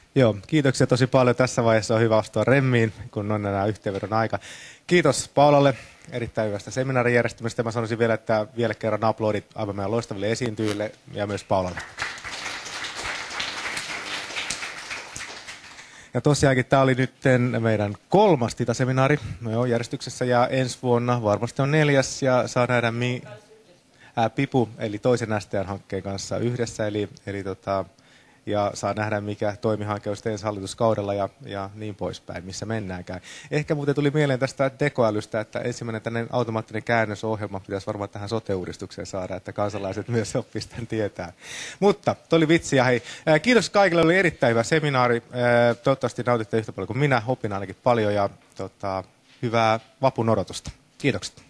Joo, kiitoksia tosi paljon. Tässä vaiheessa on hyvä astua remmiin, kun on enää yhteenvedon aika. Kiitos Paulalle erittäin hyvästä seminaarin järjestämisestä. Mä sanoisin vielä, että vielä kerran aplodit aivan meidän loistaville esiintyjille ja myös Paulalle. Ja tosiaankin tämä oli nyt meidän 3. TITA-seminaari järjestyksessä ja ensi vuonna varmasti on 4. ja saa nähdä PIPU eli toisen STN-hankkeen kanssa yhdessä. Ja saa nähdä, mikä toimihanke olisi ensi hallituskaudella ja niin poispäin, missä mennäänkään. Ehkä muuten tuli mieleen tästä tekoälystä, että ensimmäinen tänne automaattinen käännösohjelma pitäisi varmaan tähän sote-uudistukseen saada, että kansalaiset myös oppisivat tämän tietää. Mutta toi oli vitsi ja hei, kiitos kaikille, oli erittäin hyvä seminaari. Toivottavasti nautitte yhtä paljon kuin minä, opin ainakin paljon ja hyvää vapun odotusta. Kiitokset.